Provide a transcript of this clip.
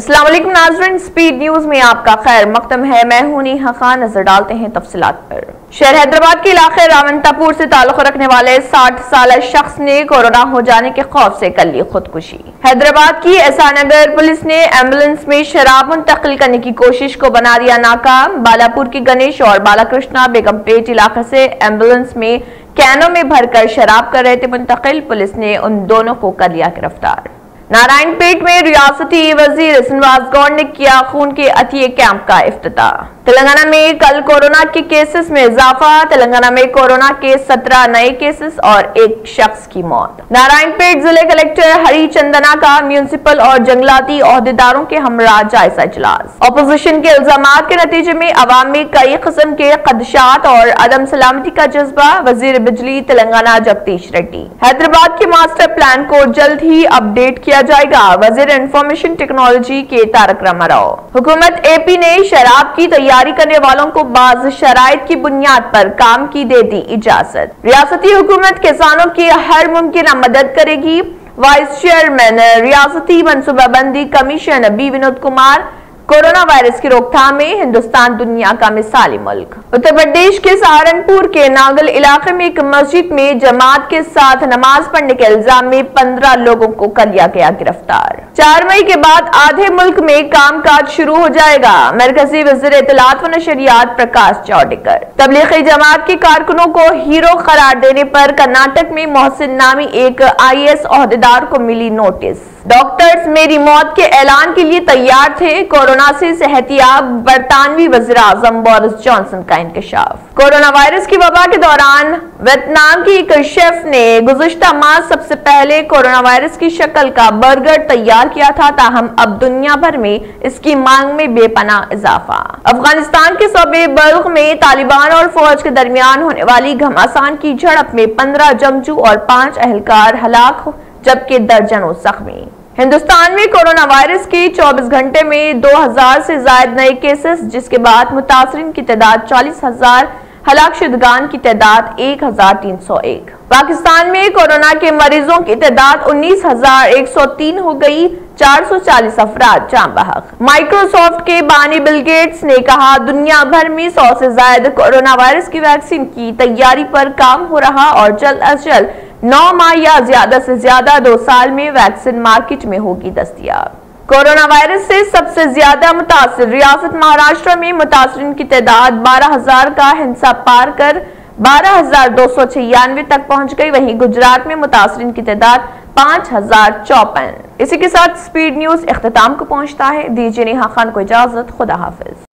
अस्सलाम वालेकुम नाज़रीन, स्पीड न्यूज में आपका खैर मकदम है। मैं हूं नेहा खान। नजर डालते हैं तफसीलात पर। शहर हैदराबाद के इलाके रावंतापुर से ताल्लुक रखने वाले 60 साल शख्स ने कोरोना हो जाने के खौफ से कर ली खुदकुशी। हैदराबाद की एसानगर पुलिस ने एम्बुलेंस में शराब मुंतकिल करने की कोशिश को बना दिया नाकाम। बालापुर की गणेश और बालाकृष्णा बेगमपेट इलाके से एम्बुलेंस में कैनों में भरकर शराब कर रहे थे मुंतकिल। पुलिस ने उन दोनों को कर लिया गिरफ्तार। नारायणपेट में रियासती वजीर शहनवाज गौर ने किया खून के अतिये कैंप का इफ्तिताह। तेलंगाना में कल कोरोना के केसेस में इजाफा। तेलंगाना में कोरोना के 17 नए केसेस और एक शख्स की मौत। नारायणपेट जिले कलेक्टर हरिचंदना का म्यूनिसिपल और जंगलाती ओहदेदारों के हमरा जायजा इजलास। ऑपोजिशन के इल्जामात के नतीजे में अवाम में कई किस्म के खदशात और अदम सलामती का जज्बा। वजीर बिजली तेलंगाना जगदीश रेड्डी। हैदराबाद के मास्टर प्लान को जल्द ही अपडेट किया जाएगा। वजीर इंफॉर्मेशन टेक्नोलॉजी के तारक रामाराव। हुकूमत एपी ने शराब की तैयारी करने वालों को बाज शराइत की बुनियाद पर काम की दे दी इजाजत। रियासती हुकूमत किसानों की हर मुमकिन मदद करेगी। वाइस चेयरमैन रियासती मनसूबाबंदी commission B Vinod Kumar. Corona virus की रोकथाम में हिंदुस्तान दुनिया का मिसाली मुल्क। उत्तर प्रदेश के सहारनपुर के नागल इलाके में एक मस्जिद में जमात के साथ नमाज पढ़ने के इल्जाम में 15 लोगों को कर लिया गया गिरफ्तार। 4 मई के बाद आधे मुल्क में कामकाज शुरू हो जाएगा। मरकजी वज़ीर इत्तलात व नशरियात प्रकाश जावड़ेकर। तबलीगी जमात के कारकुनों को हीरो करार देने पर कर्नाटक में मोहसिन नामी एक IAS ओहदेदार को मिली नोटिस। डॉक्टर्स मेरी मौत के ऐलान के लिए तैयार थे। कोरोना से सेहतियाब बरतानवी वज़ीर-ए-आज़म बोरिस जॉनसन का इंकशाफ। कोरोना वायरस की वबा के दौरान वियतनाम की एक शेफ ने गुज़िश्ता माह सबसे पहले कोरोना वायरस की शक्ल का बर्गर तैयार किया था। ताहम अब दुनिया भर में इसकी मांग में बेपनाह इजाफा। अफगानिस्तान के सूबे बल्ख में तालिबान और फौज के दरमियान होने वाली घमासान की झड़प में 15 जंगजू और 5 अहलकार हलाक जबकि दर्जनों जख्मी। हिंदुस्तान में कोरोना वायरस के 24 घंटे में 2000 से ज्यादा नए केसेस, जिसके बाद मुतासरीन की तादाद 40,000, हलाकशुदगान की तादाद 1301। पाकिस्तान में कोरोना के मरीजों की तादाद 19,103 हो गई। 440 अफराद जान बहक। माइक्रोसॉफ्ट के बानी बिल गेट्स ने कहा दुनिया भर में 100 से ज्यादा कोरोना वायरस की वैक्सीन की तैयारी पर काम हो रहा और जल्द अज जल्द 9 माह या ज्यादा से ज्यादा 2 साल में वैक्सीन मार्केट में होगी दस्तयाब। कोरोना वायरस से सबसे ज्यादा मुतासिर रियासत महाराष्ट्र में मुतासरीन की तादाद 12,000 का हिंसा पार कर 12,296 तक पहुंच गई। वहीं गुजरात में मुतासरीन की तादाद 5,054। इसी के साथ स्पीड न्यूज इख्तिताम को पहुंचता है। दीजिए नेहा खान को इजाजत। खुदा हाफिज।